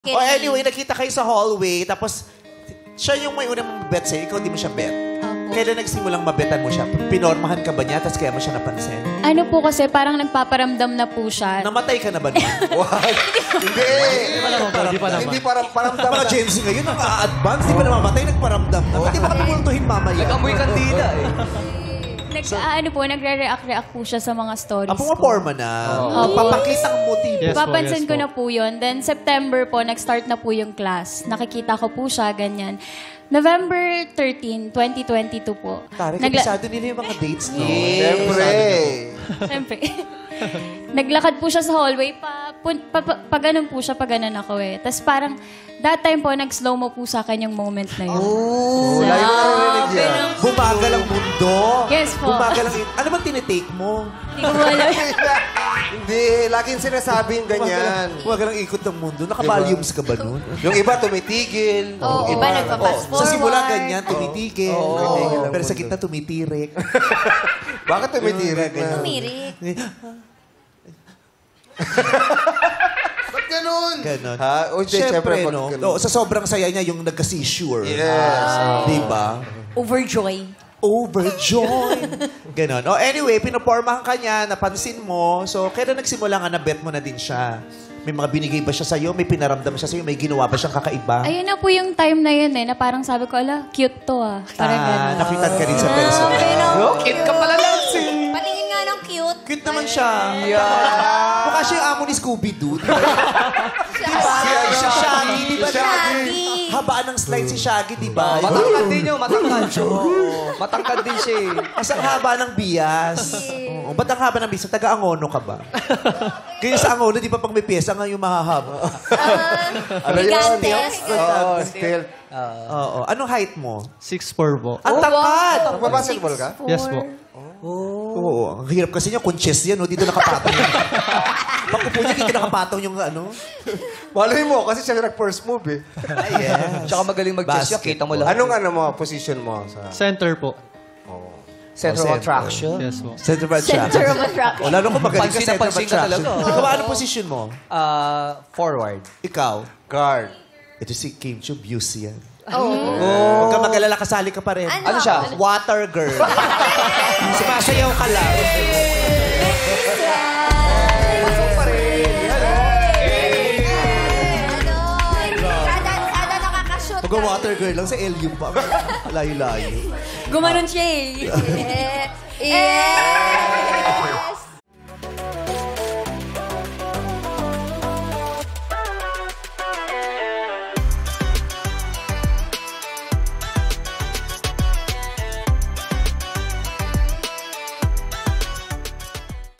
Oh, anyway, nakita kayo sa hallway, tapos siya yung may unang bet sa'yo, ikaw di mo siya bet. Kailan nagsimulang mabetan mo siya? Pinormahan ka ba niya, tapos kaya mo siya napansin? Ano po kasi, parang nagpaparamdam na po siya. Namatay ka na ba nun? What? Hindi. Hindi parang Mga Gen Z ngayon, naka-advance, di ba namamatay, nagparamdam na. Pwede ba kami multuhin mamaya? Nag-amoy kandila eh. Nagre-react po siya sa mga stories ko. Pumaporma na. Papakita ang motibo. Yes po, Papansin yes ko po. na po yun. Then, September po, nag-start na po yung class. Nakikita ko po siya, ganyan. November 13, 2022 po. Tari, kabisado nila yung mga dates, no? Siyempre. Siyempre. Naglakad po siya sa hallway. Ganun po siya, ganun ako eh. Tapos parang, that time po, nag-slow mo po sa akin yung moment na yun. Oh, layo na narinig yan. Bumagal ang mundo. Yes po. Bumagal ang... Ano bang tinitake mo? Hindi ko alam. Hindi, laging sinasabi yung ganyan. Bumagal ang ikot ng mundo. Naka-volumes ka ba nun? Yung iba tumitigil. Oo, Yung iba nagpa-fast Sa simula, forward. ganyan, tumitigil. Oo. Pero sa gitna, tumitirik. Bakit tumitirik na? Tumirik. Ba't ganun? Ganon. Ha? O, Siyempre, pag no? ganun. No, sa sobrang saya niya, yung nagka-seizure. Yes. Di ba? Overjoy. Overjoyed. Ganon. Oh, anyway, pinapormahan ka niya, napansin mo. So, kailan nagsimula nga na bet mo na din siya? May mga binigay ba siya sa'yo? May pinaramdam siya sa'yo? May ginawa ba siyang kakaiba? Ayun na po yung time na yun eh, na parang sabi ko, ala, cute to ah. Parang ganun. Nakitan ka rin sa personal. Cute ka pala lang si... Patingin nga ng cute. Cute naman siya. Mukha siya yung amo ni Scooby-Doo. Diba? Si Shaggy, di ba? Shaggy. Habaan ng slide si Shaggy, di ba? Matangkad din yun, matangkad. Matangkad din siya eh. Kasi ang haba ng bias. Oo. Ba't ang haba ng bias? Taga-Angono ka ba? Kaya sa Angono, di ba pag may pyesa nga yung mahahaba? Ano yun? Gigantes. Oo, still. Oo. Anong height mo? 6'4" po. Ang tangkad! Magbabasketball ka? Yes po. Oo. Ang hirap kasi niya, kung chess yan, no? Dito nakapatong yung... Pagkupo niya, dito nakapatong yung ano. Malay mo, kasi siya nag-first move eh. Ay, yes. Tsaka magaling mag-chess yan, kita mo lang. Anong mo, position mo? Sa... Center po. Center of attraction. Yes po. Center of attraction. Center of attraction. O, lalo ko magaling ka Pansin na center of pansin ka attraction. talaga. Ikaw, ano position mo? Forward. Ikaw? Guard. Ito si Kim Chu, Busey yan. Oh. Huwag ka mag-alala, kasali ka pa rin. Ano siya? Water girl. Sumasayaw ka lang. Kada nakakashoot. Pag water girl lang, sa LU pa. Layo-layo. Gumanon siya eh. Yes.